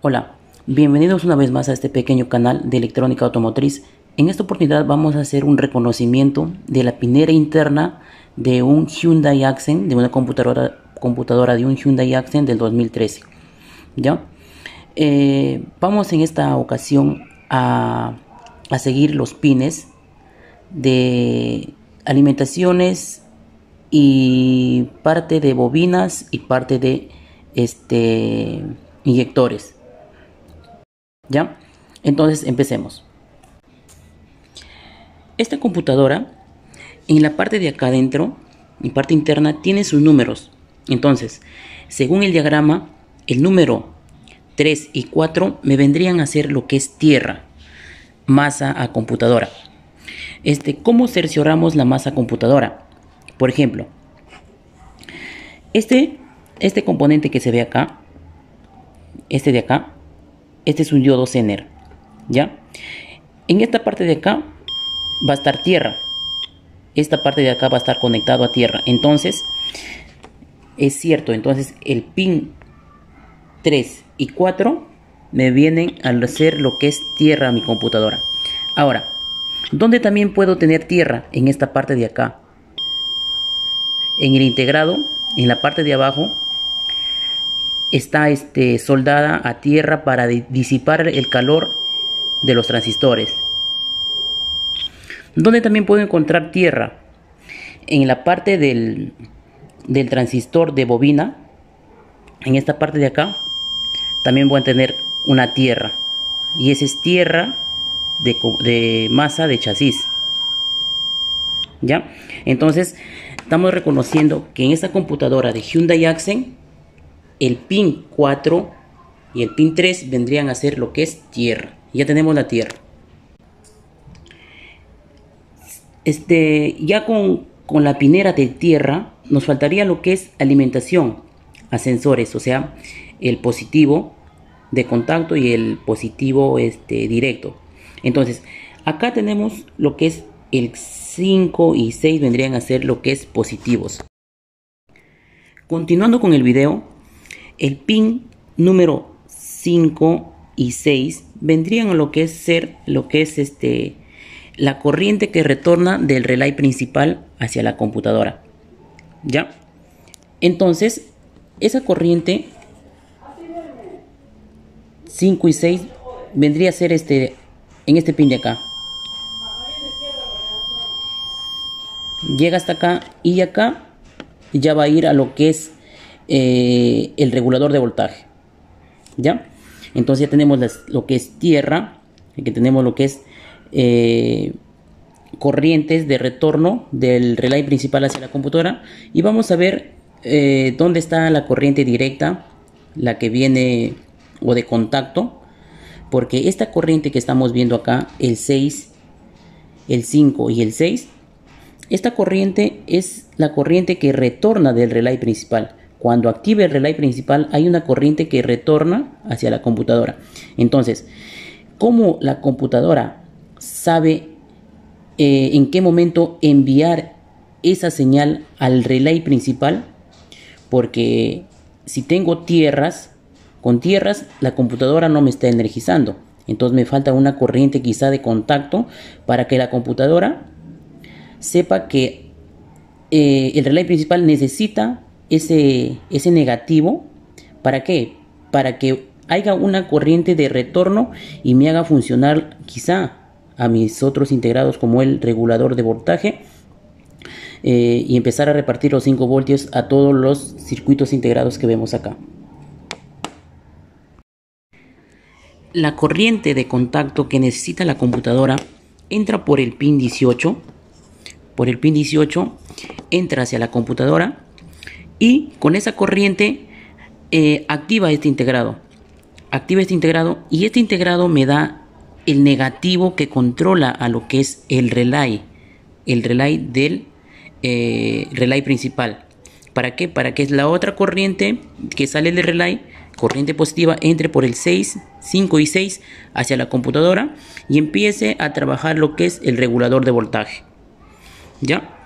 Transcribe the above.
Hola, bienvenidos una vez más a este pequeño canal de electrónica automotriz. En esta oportunidad vamos a hacer un reconocimiento de la pinera interna de un Hyundai Accent, de una computadora de un Hyundai Accent del 2013. ¿Ya? Vamos en esta ocasión a seguir los pines de alimentaciones y parte de bobinas y parte de inyectores. ¿Ya? Entonces empecemos. Esta computadora, en la parte de acá adentro, en parte interna, tiene sus números. Entonces, según el diagrama, el número 3 y 4 me vendrían a ser lo que es tierra, masa a computadora. ¿Cómo cercioramos la masa computadora? Por ejemplo, este componente que se ve acá, este de acá, este es un diodo Zener, ¿ya? En esta parte de acá va a estar tierra. Esta parte de acá va a estar conectado a tierra. Entonces, es cierto, entonces el pin 3 y 4 me vienen a hacer lo que es tierra a mi computadora. Ahora, ¿dónde también puedo tener tierra? En esta parte de acá. En el integrado, en la parte de abajo, está soldada a tierra para disipar el calor de los transistores. ¿Dónde también puedo encontrar tierra? En la parte del transistor de bobina. En esta parte de acá también voy a tener una tierra, y esa es tierra de masa de chasis. ¿Ya? Entonces estamos reconociendo que en esta computadora de Hyundai Accent el pin 4 y el pin 3 vendrían a ser lo que es tierra. Ya tenemos la tierra. Ya con la pinera de tierra nos faltaría lo que es alimentación a sensores, o sea, el positivo de contacto y el positivo directo. Entonces, acá tenemos lo que es el 5 y 6 vendrían a ser lo que es positivos. Continuando con el video, el pin número 5 y 6 vendrían a lo que es la corriente que retorna del relay principal hacia la computadora. ¿Ya? Entonces, esa corriente 5 y 6 vendría a ser en este pin de acá. Llega hasta acá y acá ya va a ir a lo que es el regulador de voltaje. ¿Ya? Entonces ya tenemos lo que es tierra, aquí tenemos lo que es corrientes de retorno del relay principal hacia la computadora, y vamos a ver dónde está la corriente directa, la que viene o de contacto, porque esta corriente que estamos viendo acá, el 6, el 5 y el 6, esta corriente es la corriente que retorna del relay principal. Cuando active el relay principal hay una corriente que retorna hacia la computadora. Entonces, ¿cómo la computadora sabe en qué momento enviar esa señal al relay principal? Porque si tengo tierras, con tierras la computadora no me está energizando. Entonces me falta una corriente quizá de contacto para que la computadora sepa que el relay principal necesita ese negativo. ¿Para qué? Para que haya una corriente de retorno y me haga funcionar quizá a mis otros integrados como el regulador de voltaje, y empezar a repartir los 5 voltios a todos los circuitos integrados que vemos acá. La corriente de contacto que necesita la computadora entra por el pin 18. Por el pin 18 entra hacia la computadora y con esa corriente activa este integrado. Activa este integrado y este integrado me da el negativo que controla a lo que es el relay del relay principal. ¿Para qué? Para que la otra corriente que sale del relay, corriente positiva, entre por el 6, 5 y 6 hacia la computadora y empiece a trabajar lo que es el regulador de voltaje. ¿Ya?